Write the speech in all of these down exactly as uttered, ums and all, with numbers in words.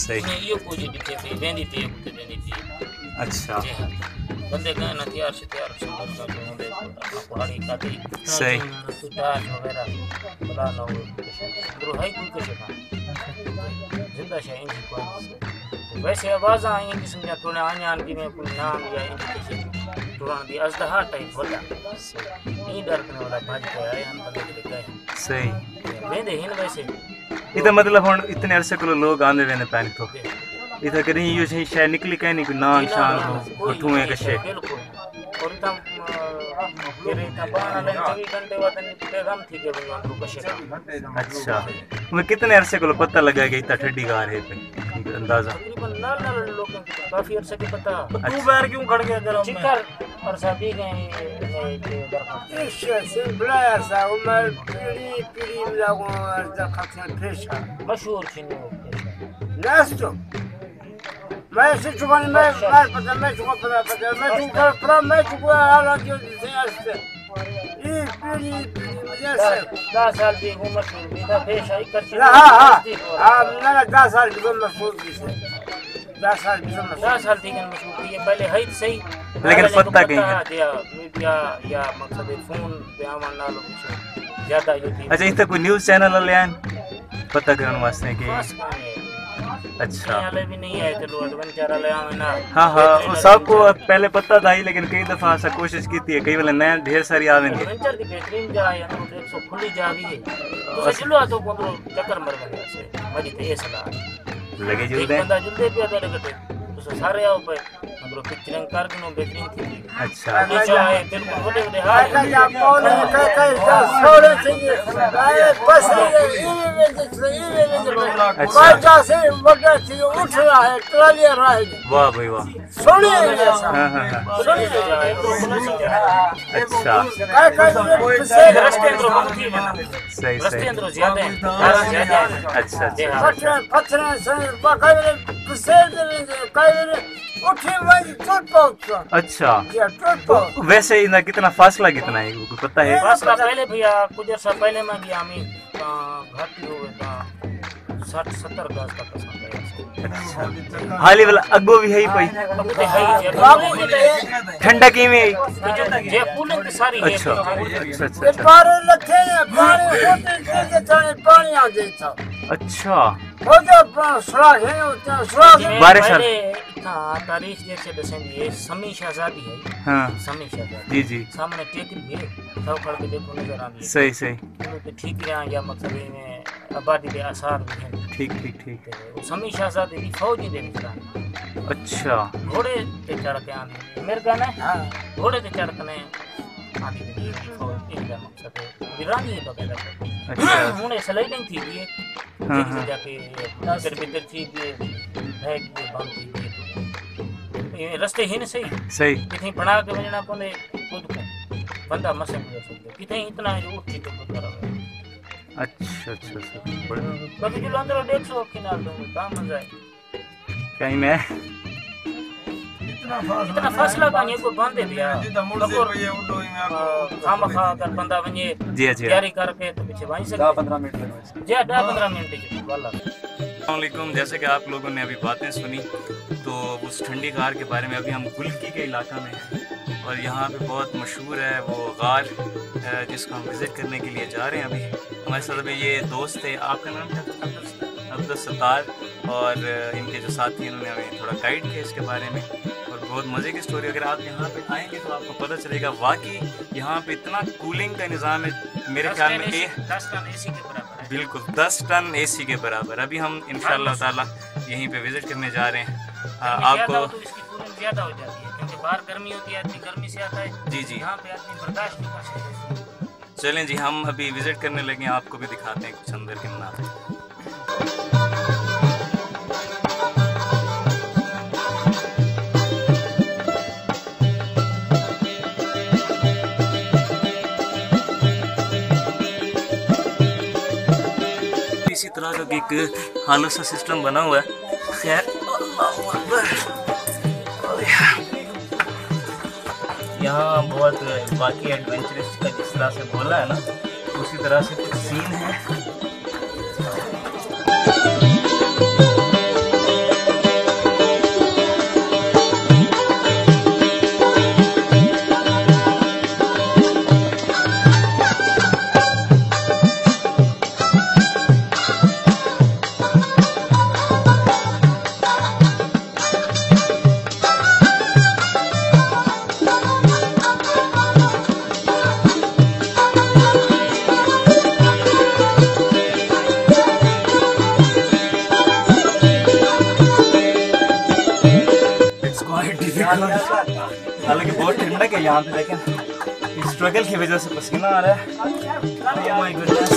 सही ये कुछ दिखे पे वेंदी पे कुछ वेंदी पे अच्छा जी हां बंदे गए ना तैयार से तैयार सुंदर का होंदे पहाड़ी काटी सही सुधार वगैरह बला ना हो तो है कुछ का जिंदा शायद इंजी कोई वैसे आवाज आई किस्म या थोड़ा आन की में कोई नाम या इंडिकेशन तुरंत दी अजदहा टाइप होला ये डर करने वाला भाज के आए हम बंदे के गए सही वेंदे हिन वैसे इधर मतलब हुन इतने अरसे को लोग आंदे वेंदे पानी तो इधर कहीं यो सही शायद निकली कहीं नहीं कोई नाम शान को ठुए कशे बिल्कुल और तम तेरे तबाना ले चौबीस घंटे बाद पैगाम थी के बंदो कशे अच्छा मैं कितने अरसे को पता लगा कि इतना ठंडी गार है पे अंदाजा तकरीबन नाल नाल लोगों को काफी अरसे के पता तू बाहर क्यों खड़ गया गरम में चिकर और शादी गए इस से ब्लायर सा उमर पीढ़ी पीढ़ी लागो अर्जा खत्म फेशा मशहूर छिनो नास्तो मैं से चुकाने मैं मैं पता मैं चुका पता पता मैं चुका पता मैं चुका हालात जो से अस्ते ये पीढ़ी पीढ़ी मुझे से दस साल की उम्र में था पेशा ही कर हां हां हां ना दस साल की उम्र सोच दी से दस साल की उम्र दस साल थी कि मशहूर ये पहले है सही लेकिन पता कहीं है या मीडिया या मकसद फोन पे आवन नालो कुछ ज्यादा यो थी अच्छा इधर कोई न्यूज़ चैनल ले आन पता करने वास्ते कि अच्छा वाले भी नहीं आए चलो एडवेंचर वाले आवे ना हाँ हाँ वो सबको पहले पता था ही लेकिन कई दफा ऐसा कोशिश की थी कई वाले नए ढेर सारी आवेंगे एडवेंचर की बेहतरीन जगह है तो एक सौ खुली जा भी है तो चलो तो को चक्कर मर गए से मजी ते ये सलाह लगे जुलदे बंदा जुलदे पे तो लगे तो सारे आओ पे मतलब पिक्चरिंग कर के नो बेहतरीन थी अच्छा नीचे आए बिल्कुल बड़े बड़े हाल का या बोले कई कई सोले से आए बस ये ये ये बाजा से बड़ा थी उठ रहा है ट्राली रहा है वाह भाई वाह सोने हां हां सोने अच्छा कई कई से रास्ते अंदर बहुत थी ना सही रास्ते सही अंदर ज्यादा है ज्यादा है अच्छा अच्छा पत्थर पत्थर से कई से कई उठी वही टूट पहुंचा अच्छा ये टूट पहुंच वैसे इनका कितना फासला कितना है को पता है फासला पहले भैया कुछ अर्सा पहले में गया हमें घाटी हो गया साठ सत्तर गज तक अच्छा हाली वाला अगो भी है ही कोई ठंडा की में जे कूलिंग सारी है अच्छा अच्छा अच्छा पानी लखे पानी होते के चाहे पानी आ जाता अच्छा हो जा सुराग है सुराग बारिश हां तारीख जैसे दसेंगे ये समी शहजादी है हां समी शहजादी जी जी सामने टेकरी है सब खड़ के देखो नजर आ रही है सही सही तो ठीक रहा या मतलब में आबादी के आसार भी हैं ठीक ठीक ठीक वो समी शहजादी की फौजी दे निशान अच्छा घोड़े पे चढ़ के आने मेरे गाना हां घोड़े पे चढ़ के आने की फौज का मकसद है वीरानी है वगैरह अच्छा उन्हें स्लाइडिंग थी ये हां हां जाके भीतर भीतर थी ये है कि बम थी ये रास्ते ही नहीं सही सही कितनी बना के वजना पने खुद को बंदा मसे हो सकते कितने इतना जो उठी तो कर अच्छा अच्छा अच्छा बाकी जो अंदर एक सौ किनार दूंगा काम मजा है कहीं मैं इतना फासला का नहीं को बांधे दिया काम खा कर बंदा वने जी जी तैयारी करके तो पीछे वहीं से दस पंद्रह मिनट लगे जी दस पंद्रह मिनट की वाला अस्सलाम वालेकुम जैसे कि आप लोगों ने अभी बातें सुनी तो उस ठंडी गार के बारे में अभी हम गुलकी के इलाका में हैं और यहाँ पे बहुत मशहूर है वो गार जिसको हम विज़िट करने के लिए जा रहे हैं अभी हमारे साथ अभी ये दोस्त थे आपका नाम क्या अब्दुल सत्तार और इनके जो साथी हैं उन्होंने हमें थोड़ा गाइड किया इसके बारे में और बहुत मज़े की स्टोरी अगर आप यहाँ पे आएंगे तो आपको पता चलेगा वाकई यहाँ पे इतना कूलिंग का निज़ाम है मेरे ख्याल में दस टन एसी के बराबर है बिल्कुल दस टन एसी के बराबर अभी हम इंशाअल्लाह ताला यहीं पे विज़िट करने जा रहे हैं आपको ज़्यादा हो जाती है क्योंकि बाहर गर्मी होती है आदमी गर्मी से आता है जी जी यहाँ पे आदमी बर्दाश्त नहीं कर सकते चलें जी हम अभी विज़िट करने लगे आपको भी दिखाते हैं कुछ अंदर के मनाज़िर इसी तरह का एक हालत सा सिस्टम बना हुआ है खैर यहाँ बहुत बाकी एडवेंचरस का जिस तरह से बोला है ना उसी तरह से कुछ सीन है हालांकि बहुत ठंडक है यहाँ पे, लेकिन स्ट्रगल की वजह से पसीना आ रहा है। Oh my goodness.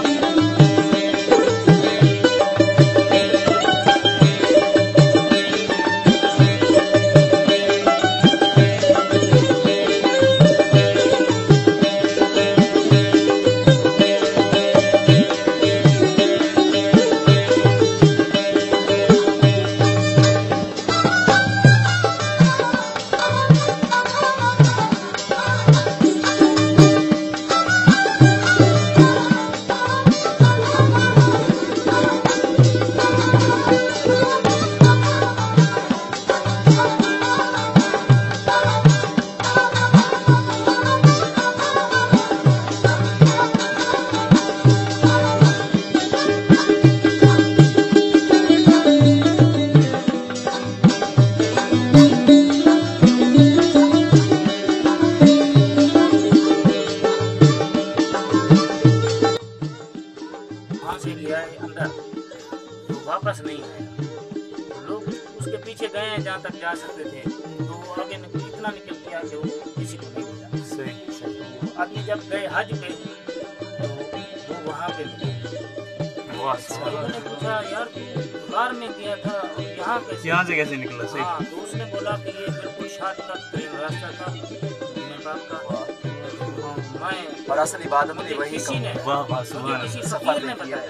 वापस नहीं आया। लोग उसके पीछे गए हैं जहाँ तक जा सकते थे, तो आगे इतना निकल गया कि वो किसी को नहीं मिला। सही सही। तो आदमी जब गए हज पे तो वो वहाँ पे मिले। मैंने पूछा यार कार में गया था यहाँ कैसे, यहाँ से कैसे निकला? सही। हाँ, तो उसने बोला कि ये बिल्कुल शॉर्टकट रास्ता था नेपाल का। मैं और असल इबादत में वही किसी ने वाह वाह सुभान किसी अल्लाह। सफर ने बताया।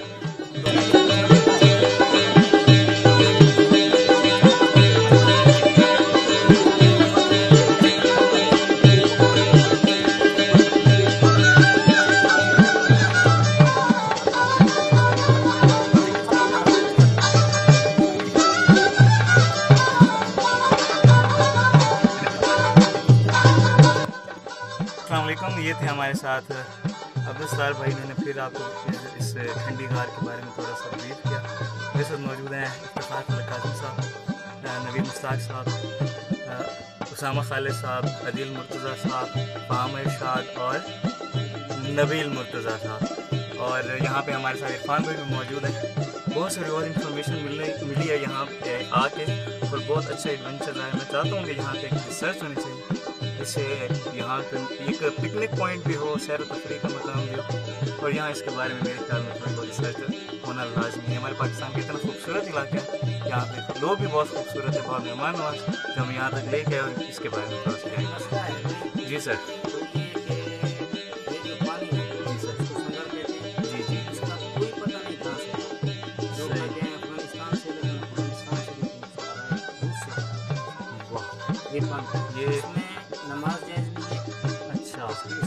ये थे हमारे साथ अब्दुल भाई, ने फिर आपको इस ठंडी घार के बारे में थोड़ा सा ब्रीफ किया। मेरे साथ मौजूद हैं कासिम साहब, नवीन मुश्ताक साहब, उसामा खालिद साहब, अदील मुर्तज़ा साहब, फाहम इरशाद और नबील मुर्तज़ा साहब। और यहाँ पे हमारे साथ इरफान भाई भी मौजूद है। बहुत सारी और इन्फॉर्मेशन मिलने मिली है यहाँ पे आके, और बहुत अच्छा एडवेंचर रहा है। मैं चाहता हूँ कि यहाँ पे एक रिसर्च होनी चाहिए, इससे यहाँ पे एक पिकनिक पॉइंट भी हो, सैर तफरी का मकाम भी हो, और यहाँ इसके बारे में मेरे ख्याल में थोड़ी बहुत रिसर्च होना लाजमी है। हमारे पाकिस्तान का इतना खूबसूरत इलाका है, यहाँ पे लोग भी बहुत खूबसूरत है, बहुत मेहमान नवाज, जो हम यहाँ तक लेके आए, और इसके बारे में थोड़ा सा जाएंगे। जी सर। ये नमाज जायज़ नहीं है। अच्छा।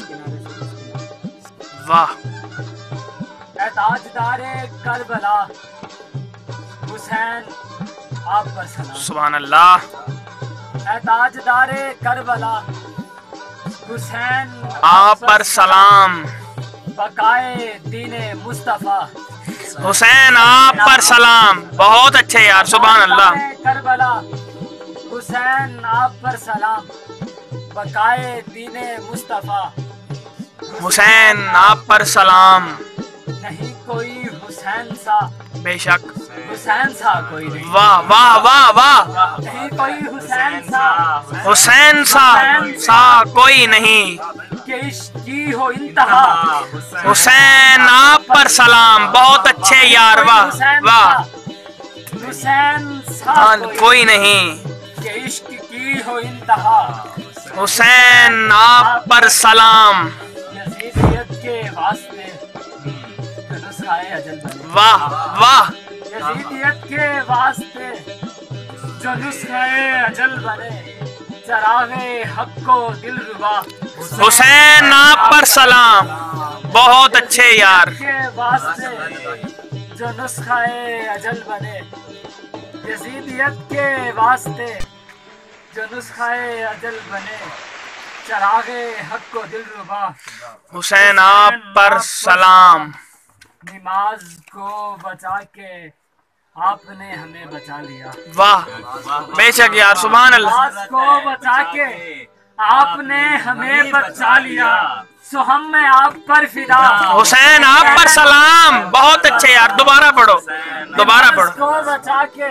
वाह। ऐ ताजदारे करबला हुसैन आप पर सलाम। सुभान अल्लाह। ऐ ताजदारे करबला हुसैन आप पर सलाम। बकाए दीने मुस्तफ़ा हुसैन आप पर सलाम। बहुत अच्छे यार, सुभान अल्लाह। करबला हुसैन आप पर सलाम, बकाए दीने मुस्तफ़ा हुसैन आप पर सलाम। नहीं कोई हुसैन सा, बेशक हुसैन सा कोई नहीं। वाह वाह वाह वाह। नहीं कोई हुसैन सा, हुसैन सा सा कोई नहीं। कि इश्क की हो इंतहा, हुसैन आप पर सलाम। बहुत अच्छे यार, वाह वाह। हुसैन सा कोई नहीं। कि इश्क की हो इंतहा, हुसैन आप पर सलाम। यजीदियत के वास्ते जो नुस्खाए अजल बने। वाह वाह। यजीदियत के वास्ते जो नुस्खाए अजल बने, चरागे हक को दिल रुबा हुसैन आप पर सलाम। बहुत अच्छे यार। के वास्ते जो नुस्खाए अजल बने, यजीदियत के वास्ते जो नुस्खाए अजल बने, चरागे हक को दिल रुबा हुसैन आप पर सलाम। नमाज को बचा के आपने हमें बचा लिया। वाह बेशक यार, सुभान अल्लाह। नमाज को बचा के आपने हमें बचा लिया, सो हम में आप पर फिदा। हुसैन आप पर सलाम। बहुत अच्छे यार, दोबारा पढ़ो, दोबारा नमाज पढ़ो। को बचा के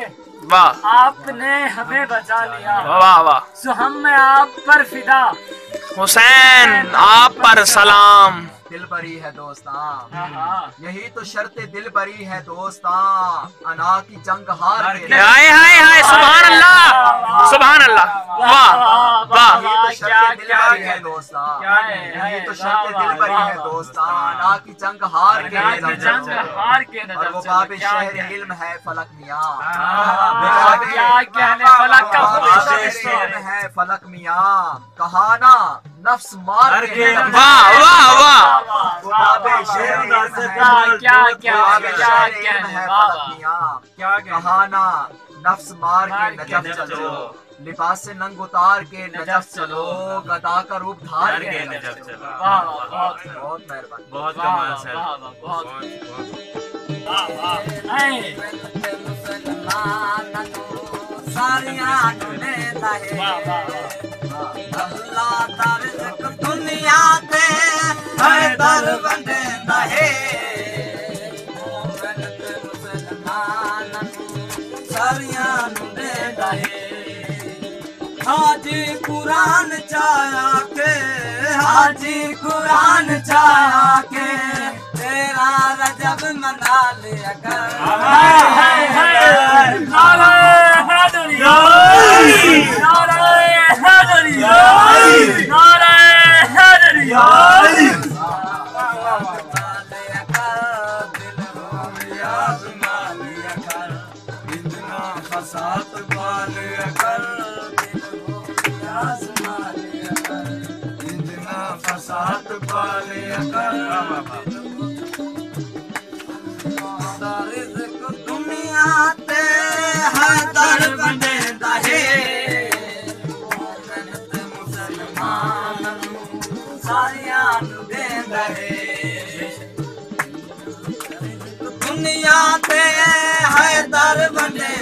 वाह आपने हमें बचा लिया, वाह वाह। सो हम मैं आप पर फिदा, हुसैन आप पर सलाम। दिल बरी है दोस्तां, यही तो शर्ते दिल बरी है दोस्तां, अना की जंग हार के। हाय हाय हाय सुभान अल्लाह सुभान अल्लाह, वाह वाह। यही तो शर्ते दिल बरी है दोस्तां, यही तो शर्ते दिल बरी है दोस्तां, अना की जंग हार के जंग हार के और वो बाबे शहर इल्म है फलक मियां, क्या कहने फलक का इल्म है फलक मियां, कहाना नफ्स मार के। वाह वाह वाह। क्या क्या क्या कहाना नफ्स मार के नजफ चलो, लिबास से नंग उतार के नजफ चलो, गदा का रूप धार के नजफ चलो। बहुत मेहरबानी, बहुत कमाल सर, बहुत दुनिया पे है दर बंदेंदा है, सारियां नूं देंदा है। हाजी कुरान चाया के, हाजी कुरान चाया के, तेरा रजब मना लिया कर। दुनिया ते है दर बंदेंदा है, मुसलमान सारियां नूं देंदा है। दुनिया ते है दर बंदे